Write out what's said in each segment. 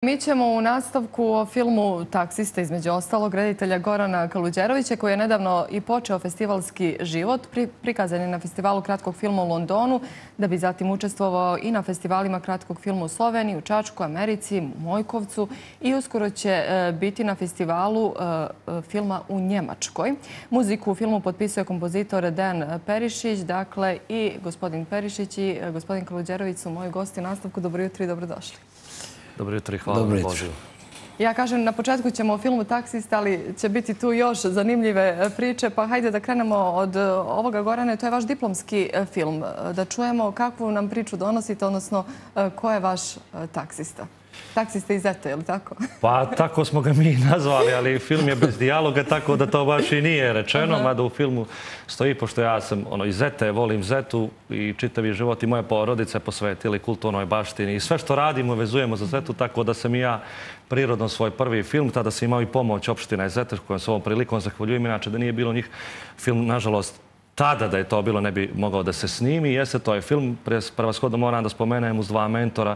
Mi ćemo u nastavku o filmu Taksista, između ostalog, reditelja Gorana Kaluđerovića, koji je nedavno i počeo festivalski život. Prikazan je na festivalu kratkog filma u Londonu, da bi zatim učestvovao i na festivalima kratkog filma u Sloveniji, u Čačku, Americi, Mojkovcu i uskoro će biti na festivalu filma u Njemačkoj. Muziku u filmu potpisuje kompozitor Dejan Perišić, dakle i gospodin Perišić i gospodin Kaluđerović su moji gosti u nastavku. Dobro jutro i dobrodošli. Dobro jutro i hvala na pozivu. Ja kažem, na početku ćemo o filmu Taksista, ali će biti tu još zanimljive priče, pa hajde da krenemo od ovoga, Gorane. To je vaš diplomski film. Da čujemo kakvu nam priču donosite, odnosno ko je vaš taksista? Taksista iz Zete, je li tako? Pa tako smo ga mi nazvali, ali film je bez dijaloga, tako da to baš i nije rečeno, mada u filmu stoji, pošto ja sam iz Zete, volim Zetu i čitavi život i moje porodice posvetili kulturnoj baštini i sve što radimo vezujemo za Zetu, tako da sam i ja prirodno svoj prvi film, tada sam imao i pomoć opštine Zete, kojom se ovom prilikom zahvaljujem, inače da nije bilo njih film, nažalost, tada da je to bilo ne bi mogao da se snimi. Jeste, to je film, prevashodno moram da spomenem uz dva mentora,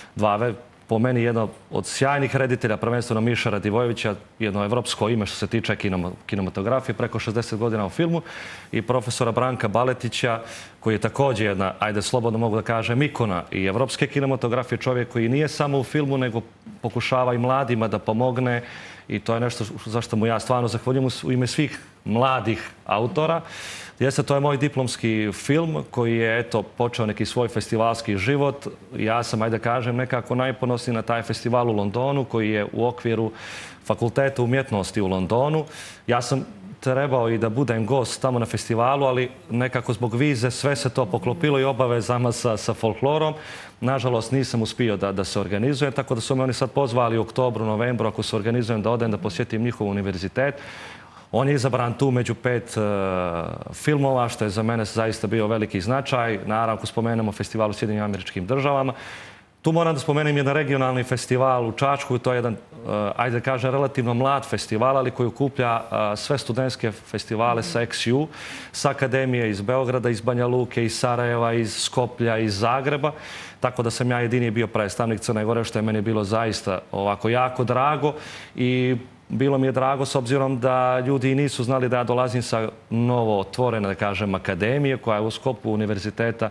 po meni jedno od sjajnih reditelja, prvenstveno Miša Radivojevića, jedno evropsko ime što se tiče kinematografije, preko 60 godina u filmu, i profesora Branka Baletića, koji je također jedna, ajde slobodno mogu da kažem, ikona i evropske kinematografije, čovjek koji nije samo u filmu, nego pokušava i mladima da pomogne, i to je nešto zašto mu ja stvarno zahvaljujem u ime svih mladih autora. Jeste, to je moj diplomski film koji je, eto, počeo neki svoj festivalski život. Ja sam, ajde kažem, nekako najponosniji na taj festival u Londonu, koji je u okviru Fakulteta umjetnosti u Londonu. Ja sam trebao i da budem gost tamo na festivalu, ali nekako zbog vize sve se to poklopilo i obavezama sa folklorom. Nažalost, nisam uspio da se organizujem, tako da su me oni sad pozvali u oktobru, novembru, ako se organizujem, da odem da posjetim njihov univerzitet. On je izabran tu među 5 filmova, što je za mene zaista bio veliki značaj. Naravno, ako spomenemo festival u Sjedinjenim Američkim Državama. Tu moram da spomenem jedan regionalni festival u Čačku. To je jedan, ajde da kažem, relativno mlad festival, ali koji okuplja sve studentske festivale sa XU, sa Akademije iz Beograda, iz Banja Luke, iz Sarajeva, iz Skoplja, iz Zagreba. Tako da sam ja jedini bio predstavnik Crne Gore, što je meni bilo zaista ovako jako drago. I bilo mi je drago s obzirom da ljudi nisu znali da ja dolazim sa novo otvorene, da kažem, akademije koja je u sklopu univerziteta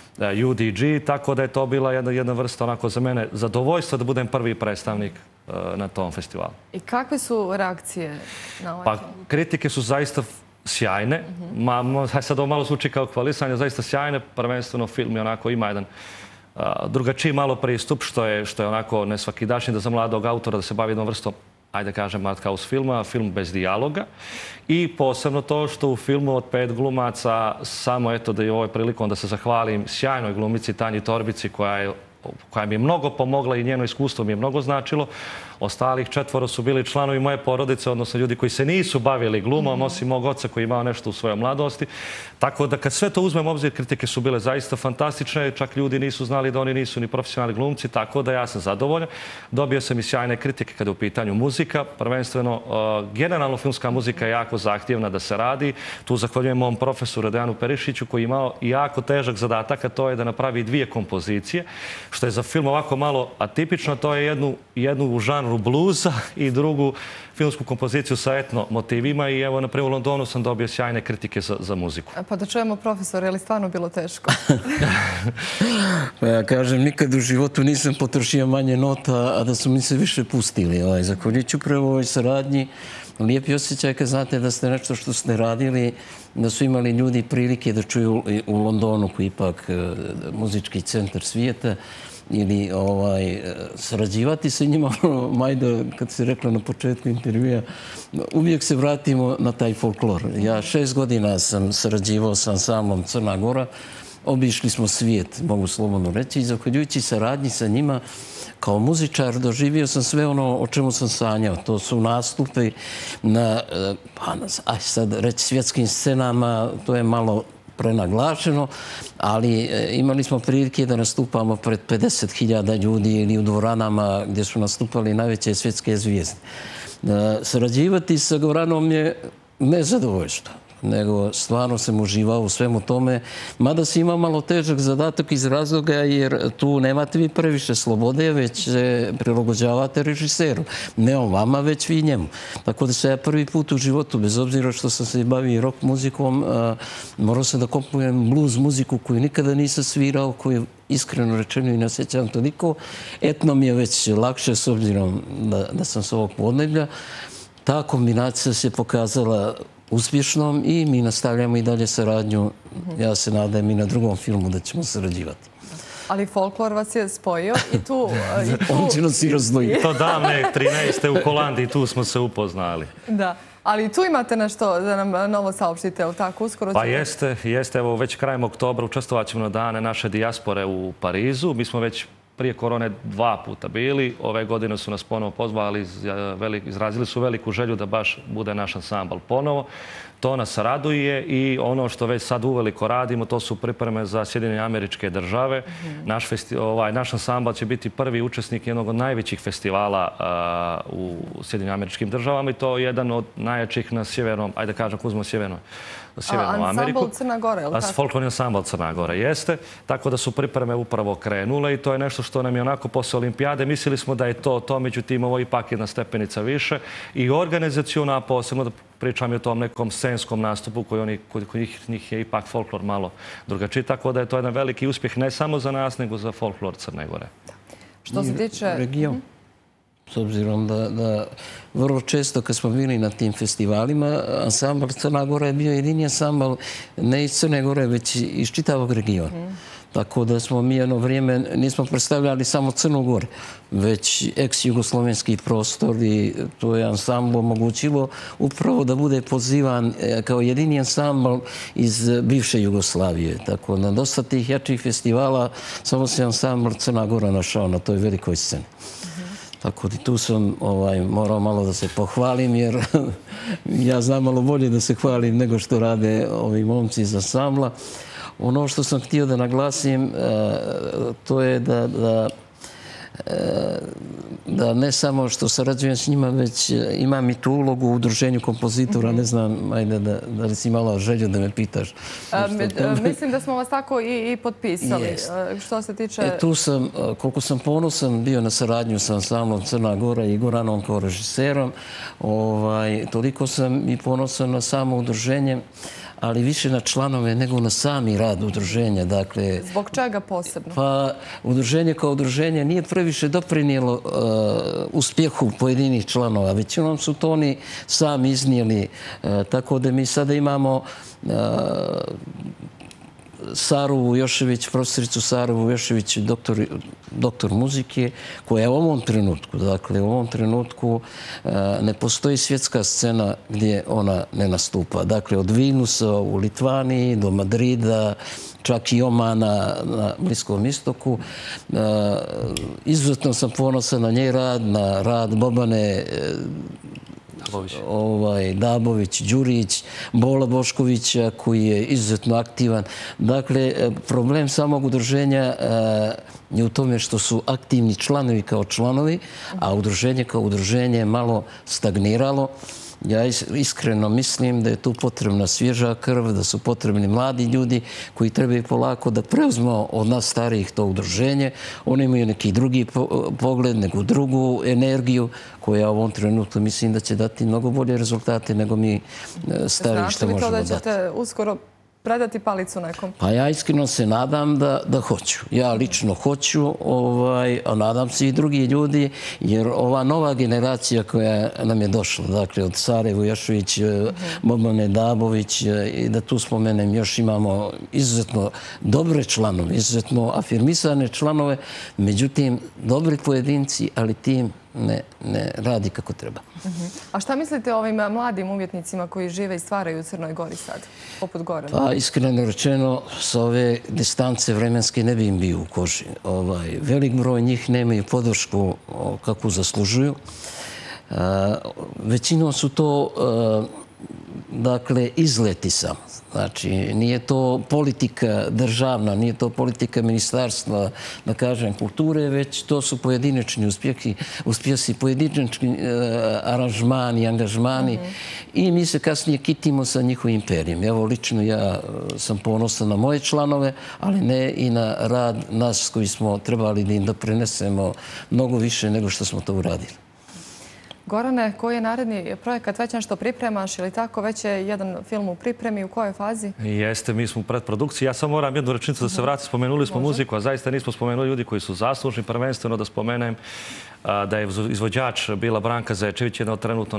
UDG, tako da je to bila jedna vrsta onako za mene zadovoljstva da budem prvi predstavnik na tom festivalu. I kakve su reakcije na ovaj film? Pa kritike su zaista sjajne. Sad ovo malo zvuči kao hvalisanje, zaista sjajne. Prvenstveno film je onako ima jedan drugačiji malo pristup, što je onako nesvakidašnji da za mladog autora da se bavi jednom vrstom, ajde kažem, art house filma, film bez dijaloga. I posebno to što u filmu od 5 glumaca, samo eto da je ovoj prilikom da se zahvalim sjajnoj glumici Tanji Torbici, koja mi je mnogo pomogla i njeno iskustvo mi je mnogo značilo. Ostalih 4 su bili članovi moje porodice, odnosno ljudi koji se nisu bavili glumom, osim mog oca koji je imao nešto u svojoj mladosti. Tako da kad sve to uzmem u obzir, kritike su bile zaista fantastične, čak ljudi nisu znali da oni nisu ni profesionalni glumci, tako da ja sam zadovoljan. Dobio sam i sjajne kritike kada je u pitanju muzika, prvenstveno generalno filmska muzika je jako zahtjevna da se radi. Tu zahvaljujem mom profesoru Dejanu Perišiću koji je imao jako težak zadatak, a to je da napravi 2 kompozicije, što je za film ovako malo atipično. To je jednu u žanru bluza i drugu filmsku kompoziciju sa etno motivima i evo, na primjer, u Londonu sam dobio sjajne kritike za muziku. Pa da čujemo, profesor, je li stvarno bilo teško? Pa ja kažem, nikad u životu nisam potrošio manje nota, a da su mi se više pustili. Zahvaljujući upravo ovoj saradnji, lijepi osjećaj kad znate da ste nešto što ste radili, da su imali ljudi prilike da čuju u Londonu, koji je ipak muzički centar svijeta, ili sarađivati sa njima. Majda, kad se rekla na početku intervjua, uvijek se vratimo na taj folklor. Ja 6 godina sam sarađivao sa ansamblom Crna Gora. Obišli smo svijet, mogu slobodno reći, i zahvaljujući saradnji sa njima, kao muzičar doživio sam sve ono o čemu sam sanjao. To su nastupi na, sad reći, svjetskim scenama, to je malo prenaglašeno, ali imali smo prilike da nastupamo pred 50.000 ljudi ili u dvoranama gdje su nastupali najveće svjetske zvijezde. Sarađivati sa Goranom je nezadovoljstvo. nego stvarno sam uživao u svemu tome. Mada si imao malo težak zadatak iz razloga jer tu nemate vi previše slobode, već se prilagođavate režiseru. Ne on vama, već vi njemu. Tako da se ja prvi put u životu, bez obzira što sam se bavio rock muzikom, morao sam da komponujem blues muziku koju nikada nisam svirao, koju iskreno rečeno i ne osjećam toliko. Etno mi je već lakše s obzirom da sam s ovog podneblja. Ta kombinacija se pokazala uspješnom i mi nastavljamo i dalje saradnju. Ja se nadam i na drugom filmu da ćemo sarađivati. Ali folklor vas je spojio i tu... On će nas i razdvojiti. To davne 13. u Holandiji, tu smo se upoznali. Da. Ali tu imate nešto da nam novo saopštite, ili tako uskoro? Pa jeste. Evo, već krajem oktobra učestvovat ćemo na dane naše dijaspore u Parizu. Mi smo već prije korone 2 puta bili. Ove godine su nas ponovo pozvali, izrazili su veliku želju da baš bude naš ansambl ponovo. To nas raduje i ono što već sad uveliko radimo, to su pripreme za Sjedinjene Američke Države. Naš ansambl će biti prvi učesnik jednog od najvećih festivala u Sjedinjenim Američkim Državama i to je jedan od najjačih na sjevernom, ajde kažem, uzmemo Sjevernu Ameriku. Ansambl Crna Gora, ili tako? Folklorni ansambl Crna Gora, jeste. Tako da su pripreme upravo krenule i to je nešto što nam je onako posle olimpijade. Mislili smo da je to, međutim, ovo ipak jedna stepenica više. I organizacijona, a posebno da pričam i o tom nekom scenskom nastupu koji njih je ipak folklor malo drugačiji. Tako da je to jedan veliki uspjeh ne samo za nas, nego za folklor Crne Gore. Što se tiče... Region. S obzirom da vrlo često kad smo bili na tim festivalima, ansambl Crna Gora je bio jedini ansambl ne iz Crne Gore, već iz čitavog regiona. Tako da smo mi jedno vrijeme nismo predstavljali samo Crnu Goru, već ex-jugoslovenski prostor i to je ansambl omogućilo upravo da bude pozivan kao jedini ansambl iz bivše Jugoslavije. Tako da na dosta tih jačih festivala samo se ansambl Crna Gora našao na toj velikoj sceni. Tako da tu sam morao malo da se pohvalim jer ja znam malo bolje da se hvalim nego što rade ovi momci iz ansambla. Ono što sam htio da naglasim to je da ne samo što sarađujem s njima, već imam i tu ulogu u udruženju kompozitora. Ne znam, ajde da li si imala želju da me pitaš. Mislim da smo vas tako i potpisali. Što se tiče... Tu sam, koliko sam ponosan bio na saradnju sa ansamblom Crna Gora i Goranom kao režiserom, toliko sam i ponosan na samo udruženje, ali više na članove nego na sami rad udruženja. Zbog čega posebno? Pa, udruženje kao udruženje nije previše doprinijelo uspjehu pojedinih članova. Većinom su to oni sami iznijeli. Tako da mi sada imamo Saru Jošević, profesoricu Saru Jošević, doktor muzike, koja u ovom trenutku ne postoji svjetska scena gdje ona ne nastupa. Dakle, od Vilnusa u Litvaniji do Madrida, čak i Omana na Bliskom istoku. Izuzetno sam ponosan na njen rad, na rad Bobane Dabović, Đurić, Bola Boškovića koji je izuzetno aktivan. Dakle, problem samog udruženja je u tome što su aktivni članovi kao članovi, a udruženje kao udruženje je malo stagniralo. Ja iskreno mislim da je tu potrebna svježa krv, da su potrebni mladi ljudi koji trebaju polako da preuzmu od nas starijih to udruženje. Oni imaju neki drugi pogled, neku drugu energiju koja u ovom trenutku mislim da će dati mnogo bolje rezultate nego mi stariji što možemo dati. Znači li to da ćete uskoro predati palicu nekom? Pa ja iskreno se nadam da hoću. Ja lično hoću, a nadam se i drugi ljudi, jer ova nova generacija koja nam je došla, dakle od Sare Vujašović, Bobane Dabović, i da tu spomenem još imamo izuzetno dobre članove, izuzetno afirmisane članove, međutim, dobri pojedinci, ali tim ne radi kako treba. A šta mislite o ovim mladim umjetnicima koji žive i stvaraju u Crnoj Gori sad, poput Gorana? Pa, iskreno rečeno, sa ove distance vremenske ne bi im bio u koži. Velik broj njih nemaju podršku kakvu zaslužuju. Većinom su to dakle, izleti samo. Znači, nije to politika državna, nije to politika ministarstva, da kažem, kulture, već to su pojedinačni uspjesi, pojedinačni aranžmani, angažmani i mi se kasnije kitimo sa njihovim imperijem. Evo, lično ja sam ponosan na moje članove, ali ne i na rad nas koji smo trebali da im doprinesemo mnogo više nego što smo to uradili. Gorane, koji je naredni projekat? Već nešto pripremaš ili tako? Već je jedan film u pripremi. U kojoj fazi? Jeste, mi smo u predprodukciji. Ja samo moram jednu rečenicu da se vrati. Spomenuli smo muziku, a zaista nismo spomenuli ljudi koji su zaslužni. Prvenstveno da spomenem da je izvođač bila Branka Zečević, jedna od trenutno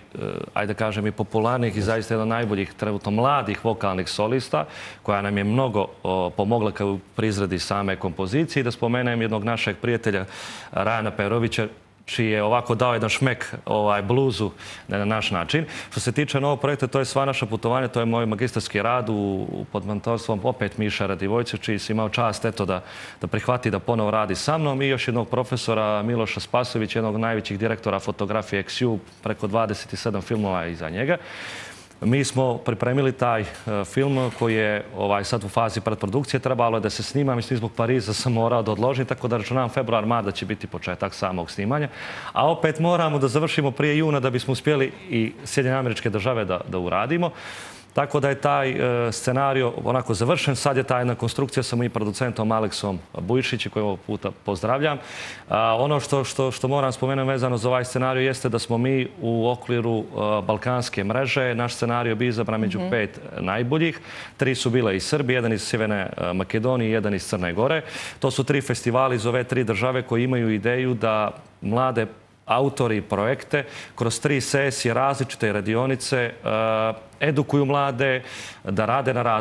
ajde kažem, i popularnijih i zaista jedna od najboljih trenutno mladih vokalnih solista, koja nam je mnogo pomogla kao pri izradi same kompozicije. I da spomenem jednog našeg prijatelja Rajana Perovića, čiji je ovako dao jedan šmek bluzu na naš način. Što se tiče novog projekta, to je sva naša putovanja, to je moj magistarski rad pod mentorstvom opet Miša Radivojca, čiji si imao čast da prihvati da ponovo radi sa mnom i još jednog profesora Miloša Spasovića, jednog od najvećih direktora fotografije XU, preko 27 filmova iza njega. Mi smo pripremili taj film koji je sad u fazi predprodukcije. Trebalo je da se snima. Mislim, zbog Pariza sam morao da odložim, tako da računam februar, mart da će biti početak samog snimanja. A opet moramo da završimo prije juna da bismo uspjeli i Sjedinjene Američke Države da uradimo. Tako da je taj scenario onako završen. Sad je ta jedna konstrukcija sa mojim producentom Aleksom Bujšićem, koji ovog puta pozdravljam. Ono što moram spomenuti vezano za ovaj scenario jeste da smo mi u okviru balkanske mreže. Naš scenario bi izabran među 5 najboljih. 3 su bile iz Srbije, jedan iz Sjeverne Makedonije i jedan iz Crne Gore. To su 3 festivali iz ove 3 države koji imaju ideju da mlade autori i projekte kroz 3 sesije, različite radionice edukuju mlade da rade na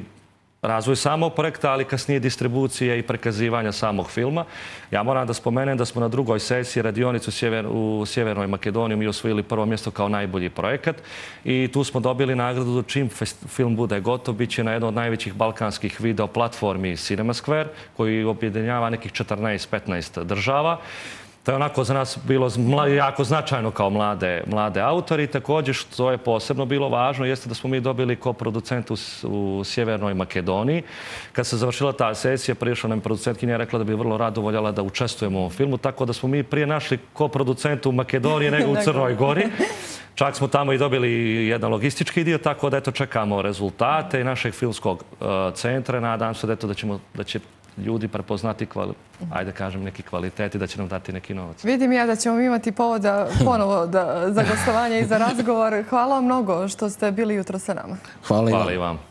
razvoju samog projekta, ali kasnije distribucije i prikazivanja samog filma. Ja moram da spomenem da smo na drugoj sesiji radionicu u Sjevernoj Makedoniji mi osvojili prvo mjesto kao najbolji projekat i tu smo dobili nagradu čim film bude gotov. Biće na jednoj od najvećih balkanskih video platformi CinemaSquare koji objedinjava nekih 14-15 država. To je onako za nas bilo jako značajno kao mlade autori. Također, što je posebno bilo važno, jeste da smo mi dobili koproducent u Sjevernoj Makedoniji. Kad se završila ta sesija, prišla nam producentkinja i rekla da bi vrlo rado voljela da učestvujemo u ovom filmu, tako da smo mi prije našli koproducentu u Makedoniji nego u Crnoj Gori. Čak smo tamo i dobili jedan logistički dio, tako da eto čekamo rezultate našeg filmskog centra. Nadam se da će ljudi prepoznati, ajde kažem, neki kvalitet i da će nam dati neki novac. Vidim ja da ćemo imati povoda ponovo za gostovanje i za razgovor. Hvala vam mnogo što ste bili jutro sa nama. Hvala i vam.